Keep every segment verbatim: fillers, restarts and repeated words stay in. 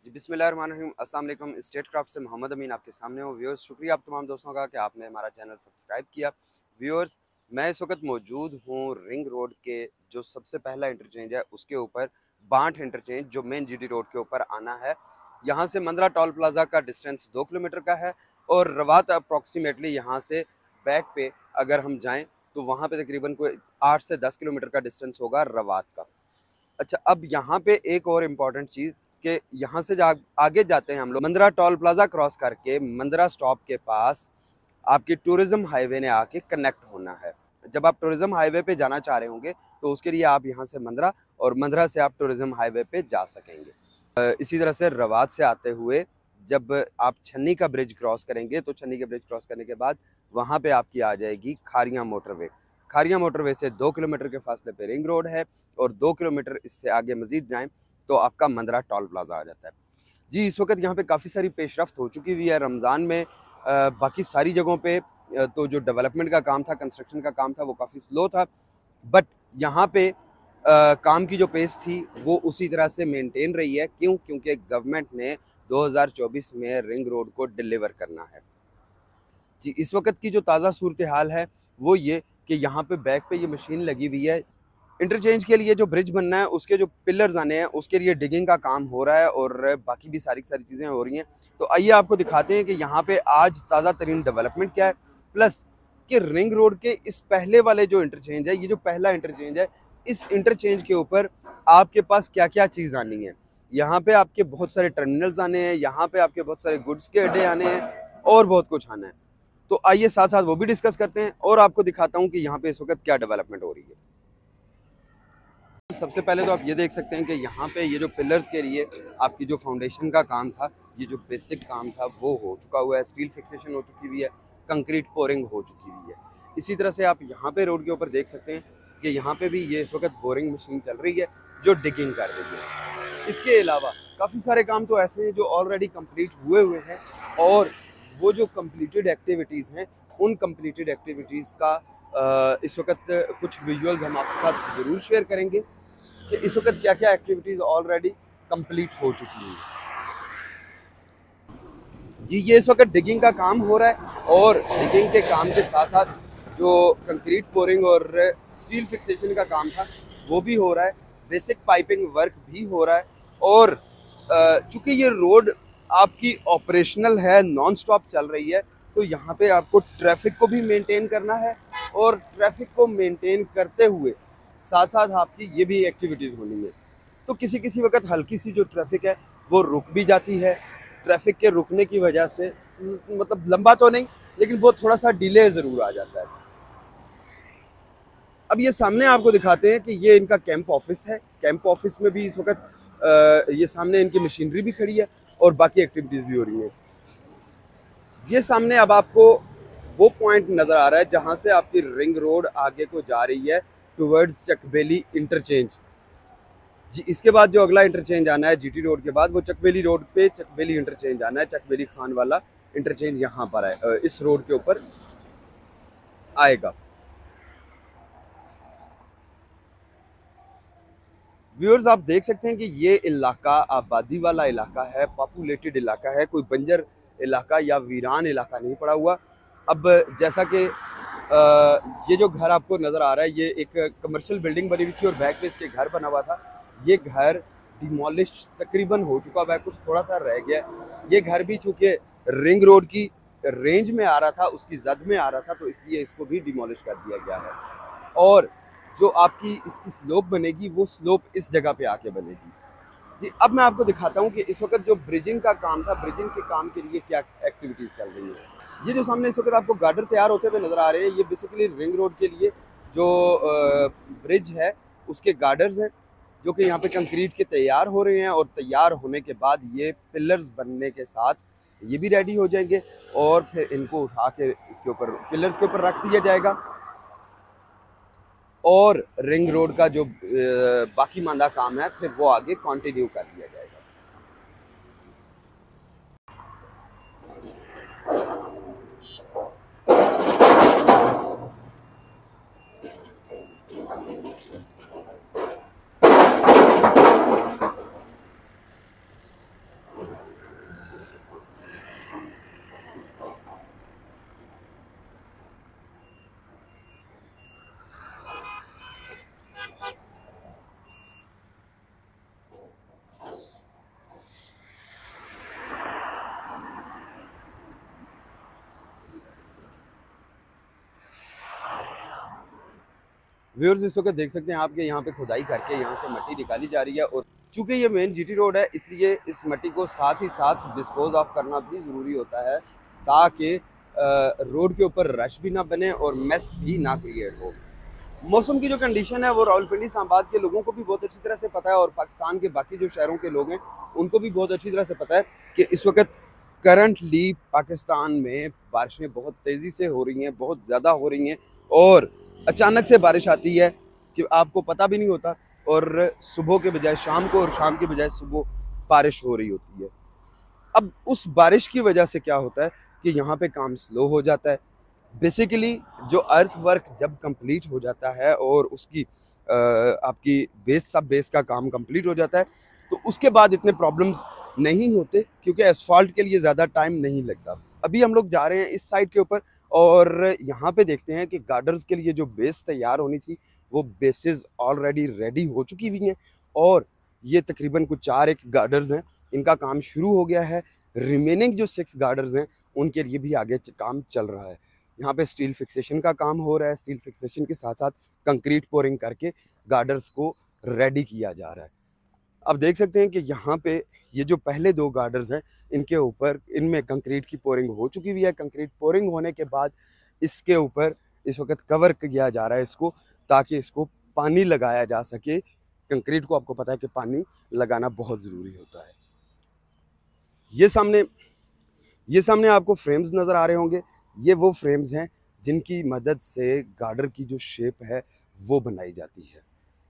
जी बिस्मिल्लाहिर्रहमानिर्रहीम, अस्सलाम वालेकुम। स्टेट क्राफ्ट से मोहम्मद अमीन आपके सामने हूँ। व्यूअर्स, शुक्रिया आप तमाम दोस्तों का कि आपने हमारा चैनल सब्सक्राइब किया। व्यूअर्स, मैं इस वक्त मौजूद हूँ रिंग रोड के जो सबसे पहला इंटरचेंज है उसके ऊपर, बांट इंटरचेंज जो मेन जीटी रोड के ऊपर आना है। यहाँ से मंदरा टोल प्लाजा का डिस्टेंस दो किलोमीटर का है और रवात अप्रॉक्सीमेटली यहाँ से बैक पे अगर हम जाएँ तो वहाँ पे तकरीबन कोई आठ से दस किलोमीटर का डिस्टेंस होगा रवात का। अच्छा, अब यहाँ पे एक और इम्पॉर्टेंट चीज़ कि यहाँ से जा आगे जाते हैं हम लोग, मंदरा टोल प्लाजा क्रॉस करके मंदरा स्टॉप के पास आपकी टूरिज्म हाईवे ने आके कनेक्ट होना है। जब आप टूरिज्म हाईवे पे जाना चाह रहे होंगे तो उसके लिए आप यहाँ से मंदरा और मंदरा से आप टूरिज्म हाईवे पे जा सकेंगे। इसी तरह से रवात से आते हुए जब आप छन्नी का ब्रिज क्रॉस करेंगे तो छन्नी का ब्रिज क्रॉस करने के बाद वहाँ पे आपकी आ जाएगी खारियाँ मोटरवे। खारियाँ मोटरवे से दो किलोमीटर के फासले पे रिंग रोड है और दो किलोमीटर इससे आगे मजीद जाएं तो आपका मंदरा टोल प्लाजा आ जाता है। जी, इस वक्त यहाँ पे काफ़ी सारी पेशरफ्त हो चुकी हुई है। रमज़ान में आ, बाकी सारी जगहों पे तो जो डेवलपमेंट का काम था, कंस्ट्रक्शन का काम था, वो काफ़ी स्लो था, बट यहाँ पे आ, काम की जो पेस थी वो उसी तरह से मेंटेन रही है। क्यों? क्योंकि गवर्नमेंट ने दो हज़ार चौबीस में रिंग रोड को डिलीवर करना है। जी, इस वक्त की जो ताज़ा सूरत हाल है वो ये कि यहाँ पे बैक पे ये मशीन लगी हुई है। इंटरचेंज के लिए जो ब्रिज बनना है उसके जो पिलर्स आने हैं उसके लिए डिगिंग का काम हो रहा है और बाकी भी सारी सारी चीज़ें हो रही हैं। तो आइए आपको दिखाते हैं कि यहाँ पे आज ताज़ा तरीन डेवलपमेंट क्या है, प्लस कि रिंग रोड के इस पहले वाले जो इंटरचेंज है, ये जो पहला इंटरचेंज है, इस इंटरचेंज के ऊपर आपके पास क्या क्या चीज़ आनी है। यहाँ पे आपके बहुत सारे टर्मिनल्स आने हैं, यहाँ पे आपके बहुत सारे गुड्स के अड्डे आने हैं और बहुत कुछ आना है। तो आइए साथ साथ वो भी डिस्कस करते हैं और आपको दिखाता हूँ कि यहाँ पे इस वक्त क्या डेवलपमेंट हो रही है। सबसे पहले तो आप ये देख सकते हैं कि यहाँ पे ये जो पिलर्स के लिए आपकी जो फाउंडेशन का काम था, ये जो बेसिक काम था वो हो चुका हुआ है। स्टील फिक्सेशन हो चुकी हुई है, कंक्रीट पोरिंग हो चुकी हुई है। इसी तरह से आप यहाँ पे रोड के ऊपर देख सकते हैं कि यहाँ पे भी ये इस वक्त बोरिंग मशीन चल रही है जो डिगिंग कर रही है। इसके अलावा काफ़ी सारे काम तो ऐसे हैं जो ऑलरेडी कम्प्लीट हुए हुए हैं और वो जो कम्प्लीटेड एक्टिविटीज़ हैं उन कम्प्लीटेड एक्टिविटीज़ का आ, इस वक्त कुछ विजुअल्स हम आपके साथ ज़रूर शेयर करेंगे कि इस वक्त क्या क्या एक्टिविटीज़ ऑलरेडी कंप्लीट हो चुकी हैं। जी, ये इस वक्त डिगिंग का काम हो रहा है और डिगिंग के काम के साथ साथ जो कंक्रीट पोरिंग और स्टील फिक्सेशन का काम था वो भी हो रहा है। बेसिक पाइपिंग वर्क भी हो रहा है और चूँकि ये रोड आपकी ऑपरेशनल है, नॉन स्टॉप चल रही है, तो यहाँ पे आपको ट्रैफिक को भी मेंटेन करना है और ट्रैफिक को मेंटेन करते हुए साथ साथ आपकी ये भी एक्टिविटीज़ होनी है। तो किसी किसी वक्त हल्की सी जो ट्रैफिक है वो रुक भी जाती है। ट्रैफिक के रुकने की वजह से मतलब लंबा तो नहीं लेकिन वो थोड़ा सा डिले ज़रूर आ जाता है। अब ये सामने आपको दिखाते हैं कि ये इनका कैंप ऑफिस है। कैंप ऑफिस में भी इस वक्त ये सामने इनकी मशीनरी भी खड़ी है और बाकी एक्टिविटीज़ भी हो रही हैं। ये सामने अब आपको वो पॉइंट नज़र आ रहा है जहाँ से आपकी रिंग रोड आगे को जा रही है टुवर्ड्स चकबेली इंटरचेंज। जी, इसके बाद जो अगला इंटरचेंज आना है जीटी रोड के बाद वो चकबेली रोड पे चकबेली इंटरचेंज आना है। चकबेली खान वाला इंटरचेंज यहाँ पर है, इस रोड के ऊपर आएगा। व्यूअर्स, आप देख सकते हैं कि ये इलाका आबादी वाला इलाका है, पॉपुलेटेड इलाका है, कोई बंजर इलाका या वीरान इलाका नहीं पड़ा हुआ। अब जैसा कि ये जो घर आपको नज़र आ रहा है ये एक कमर्शियल बिल्डिंग बनी हुई थी और बैक पे इसके घर बना हुआ था। ये घर डिमोलिश तकरीबन हो चुका हुआ है, कुछ थोड़ा सा रह गया। ये घर भी चूँकि रिंग रोड की रेंज में आ रहा था, उसकी जद में आ रहा था, तो इसलिए इसको भी डिमोलिश कर दिया गया है और जो आपकी इसकी स्लोप बनेगी वो स्लोप इस जगह पे आके बनेगी। जी, अब मैं आपको दिखाता हूँ कि इस वक्त जो ब्रिजिंग का काम था, ब्रिजिंग के काम के लिए क्या एक्टिविटीज़ चल रही है। ये जो सामने इस वक्त आपको गार्डर तैयार होते हुए नज़र आ रहे हैं, ये बेसिकली रिंग रोड के लिए जो ब्रिज है उसके गार्डर्स हैं जो कि यहाँ पे कंक्रीट के तैयार हो रहे हैं और तैयार होने के बाद ये पिलर्स बनने के साथ ये भी रेडी हो जाएंगे और फिर इनको उठा के इसके ऊपर पिलर्स के ऊपर रख दिया जाएगा और रिंग रोड का जो बाकी मांदा काम है फिर वो आगे कंटिन्यू कर दिया जाएगा। व्यूअर्स इस वक्त देख सकते हैं आपके यहाँ पे खुदाई करके यहाँ से मिट्टी निकाली जा रही है, और चूंकि ये मेन जीटी रोड है इसलिए इस मिट्टी को साथ ही साथ डिस्पोज ऑफ करना भी ज़रूरी होता है, ताकि रोड के ऊपर रश भी ना बने और मेस भी ना क्रिएट हो। मौसम की जो कंडीशन है वो रावलपिंडी इस्लामाबाद के लोगों को भी बहुत अच्छी तरह से पता है, और पाकिस्तान के बाकी जो शहरों के लोग हैं उनको भी बहुत अच्छी तरह से पता है कि इस वक्त करंटली पाकिस्तान में बारिशें बहुत तेज़ी से हो रही हैं, बहुत ज़्यादा हो रही हैं, और अचानक से बारिश आती है कि आपको पता भी नहीं होता, और सुबह के बजाय शाम को और शाम के बजाय सुबह बारिश हो रही होती है। अब उस बारिश की वजह से क्या होता है कि यहाँ पे काम स्लो हो जाता है। बेसिकली जो अर्थ वर्क जब कंप्लीट हो जाता है और उसकी आ, आपकी बेस सब बेस का काम कंप्लीट हो जाता है, तो उसके बाद इतने प्रॉब्लम्स नहीं होते, क्योंकि एसफाल्ट के लिए ज़्यादा टाइम नहीं लगता। अभी हम लोग जा रहे हैं इस साइड के ऊपर, और यहाँ पे देखते हैं कि गार्डर्स के लिए जो बेस तैयार होनी थी वो बेसिस ऑलरेडी रेडी हो चुकी हुई हैं, और ये तकरीबन कुछ चार एक गार्डर्स हैं, इनका काम शुरू हो गया है। रिमेनिंग जो सिक्स गार्डर्स हैं उनके लिए भी आगे काम चल रहा है। यहाँ पे स्टील फिक्सेशन का काम हो रहा है, स्टील फिक्सेशन के साथ साथ कंक्रीट पोरिंग करके गार्डर्स को रेडी किया जा रहा है। अब देख सकते हैं कि यहाँ पे ये जो पहले दो गार्डर्स हैं इनके ऊपर इनमें कंक्रीट की पोरिंग हो चुकी हुई है। कंक्रीट पोरिंग होने के बाद इसके ऊपर इस वक्त कवर किया जा रहा है इसको, ताकि इसको पानी लगाया जा सके। कंक्रीट को आपको पता है कि पानी लगाना बहुत ज़रूरी होता है। ये सामने ये सामने आपको फ्रेम्स नज़र आ रहे होंगे, ये वो फ्रेम्स हैं जिनकी मदद से गार्डर की जो शेप है वो बनाई जाती है।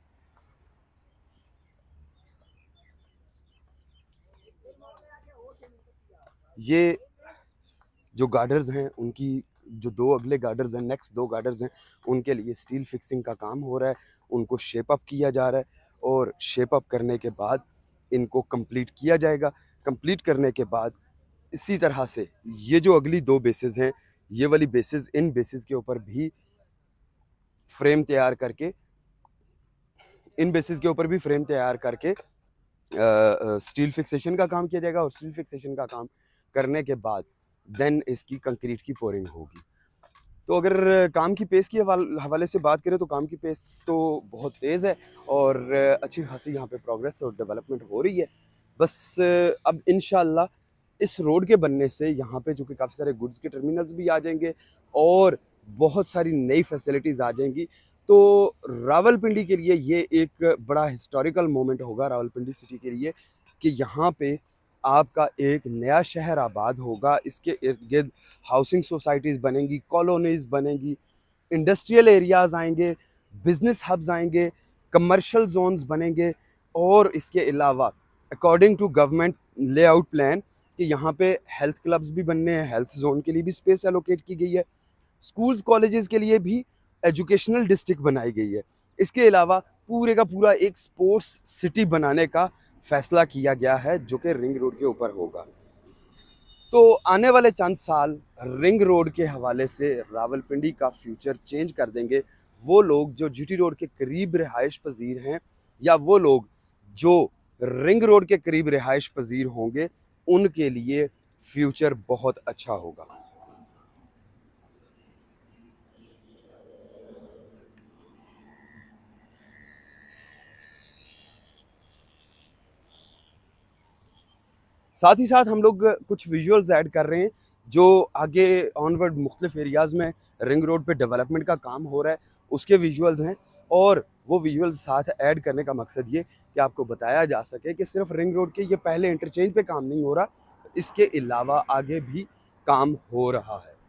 ये जो गार्डर्स हैं उनकी जो दो अगले गार्डर्स हैं, नेक्स्ट दो गार्डर्स हैं, उनके लिए स्टील फिक्सिंग का काम हो रहा है, उनको शेप अप किया जा रहा है, और शेप अप करने के बाद इनको कंप्लीट किया जाएगा। कंप्लीट करने के बाद इसी तरह से ये जो अगली दो बेसिस हैं, ये वाली बेसिस, इन बेसिस के ऊपर भी फ्रेम तैयार करके इन बेसिस के ऊपर भी फ्रेम तैयार करके स्टील फिक्सेशन का काम किया जाएगा, और स्टील फिक्सेशन का काम करने के बाद देन इसकी कंक्रीट की पोरिंग होगी। तो अगर काम की पेस के हवाले से बात करें तो काम की पेस तो बहुत तेज़ है, और अच्छी खासी यहाँ पे प्रोग्रेस और डेवलपमेंट हो रही है। बस अब इंशाल्लाह इस रोड के बनने से यहाँ पे जो कि काफ़ी सारे गुड्स के टर्मिनल्स भी आ जाएंगे और बहुत सारी नई फैसिलिटीज़ आ जाएंगी। तो रावलपिंडी के लिए ये एक बड़ा हिस्टोरिकल मोमेंट होगा, रावलपिंडी सिटी के लिए, कि यहाँ पे आपका एक नया शहर आबाद होगा। इसके इर्द गिर्द हाउसिंग सोसाइटीज़ बनेंगी, कॉलोनीज़ बनेंगी, इंडस्ट्रियल एरियाज़ आएंगे, बिजनेस हब्स आएंगे, कमर्शियल जोन्स बनेंगे, और इसके अलावा according to government layout plan कि यहाँ पे हेल्थ क्लब्स भी बनने हैं, हेल्थ जोन के लिए भी स्पेस एलोकेट की गई है, स्कूल्स कॉलेजेस के लिए भी एजुकेशनल डिस्ट्रिक्ट बनाई गई है। इसके अलावा पूरे का पूरा एक स्पोर्ट्स सिटी बनाने का फैसला किया गया है, जो कि रिंग रोड के ऊपर होगा। तो आने वाले चंद साल रिंग रोड के हवाले से रावलपिंडी का फ्यूचर चेंज कर देंगे। वो लोग जो जीटी रोड के करीब रिहाइश पजीर हैं, या वो लोग जो रिंग रोड के करीब रिहाइश पजीर होंगे, उनके लिए फ्यूचर बहुत अच्छा होगा। साथ ही साथ हम लोग कुछ विजुअल्स ऐड कर रहे हैं जो आगे ऑनवर्ड मुख्तलिफ एरियाज़ में रिंग रोड पे डेवलपमेंट का काम हो रहा है, उसके विजुअल्स हैं। और वो विजुअल्स साथ ऐड करने का मकसद ये कि आपको बताया जा सके कि सिर्फ रिंग रोड के ये पहले इंटरचेंज पे काम नहीं हो रहा, इसके अलावा आगे भी काम हो रहा है।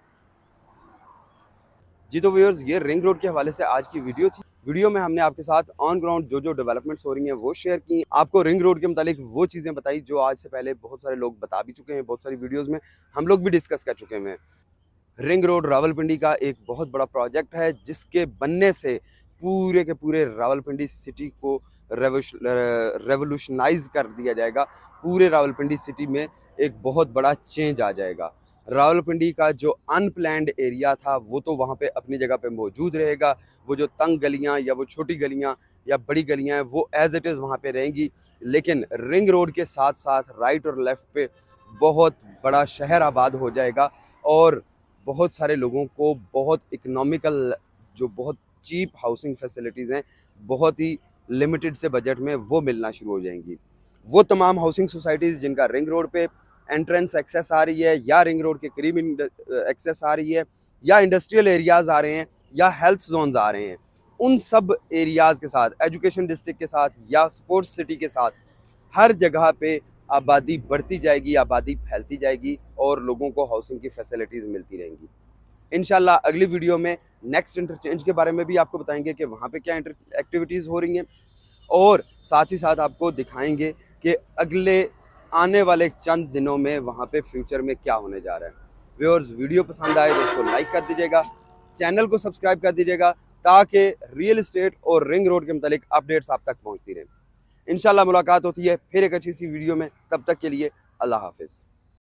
जी तो व्यूअर्स, ये रिंग रोड के हवाले से आज की वीडियो थी। वीडियो में हमने आपके साथ ऑन ग्राउंड जो जो डेवलपमेंट्स हो रही हैं वो शेयर की, आपको रिंग रोड के मुतालिक वो चीज़ें बताई जो आज से पहले बहुत सारे लोग बता भी चुके हैं, बहुत सारी वीडियोस में हम लोग भी डिस्कस कर चुके हैं। रिंग रोड रावलपिंडी का एक बहुत बड़ा प्रोजेक्ट है, जिसके बनने से पूरे के पूरे रावलपिंडी सिटी को रेवोल्यूशनाइज कर दिया जाएगा। पूरे रावलपिंडी सिटी में एक बहुत बड़ा चेंज आ जाएगा। रावलपिंडी का जो अनप्लैंड एरिया था वो तो वहाँ पे अपनी जगह पे मौजूद रहेगा। वो जो तंग गलियाँ या वो छोटी गलियाँ या बड़ी गलियाँ हैं वो एज इट इज़ वहाँ पे रहेंगी, लेकिन रिंग रोड के साथ साथ राइट और लेफ़्ट पे बहुत बड़ा शहर आबाद हो जाएगा, और बहुत सारे लोगों को बहुत इकनॉमिकल जो बहुत चीप हाउसिंग फैसिलिटीज़ हैं, बहुत ही लिमिटेड से बजट में वो मिलना शुरू हो जाएंगी। वो तमाम हाउसिंग सोसाइटीज़ जिनका रिंग रोड पे एंट्रेंस एक्सेस आ रही है, या रिंग रोड के करीब एक्सेस आ रही है, या इंडस्ट्रियल एरियाज़ आ रहे हैं, या हेल्थ जोन्स आ रहे हैं, उन सब एरियाज़ के साथ, एजुकेशन डिस्ट्रिक्ट के साथ या स्पोर्ट्स सिटी के साथ हर जगह पे आबादी बढ़ती जाएगी, आबादी फैलती जाएगी और लोगों को हाउसिंग की फैसिलिटीज़ मिलती रहेंगी। इंशाल्लाह अगली वीडियो में नेक्स्ट इंटरचेंज के बारे में भी आपको बताएंगे कि वहाँ पे क्या एक्टिविटीज़ हो रही हैं, और साथ ही साथ आपको दिखाएंगे कि अगले आने वाले चंद दिनों में वहाँ पे फ्यूचर में क्या होने जा रहा है। व्यूअर्स, वीडियो पसंद आए तो उसको लाइक कर दीजिएगा, चैनल को सब्सक्राइब कर दीजिएगा, ताकि रियल इस्टेट और रिंग रोड के मुतालिक अपडेट्स आप तक पहुँचती रहें। इंशाल्लाह मुलाकात होती है फिर एक अच्छी सी वीडियो में, तब तक के लिए अल्लाह हाफिज़।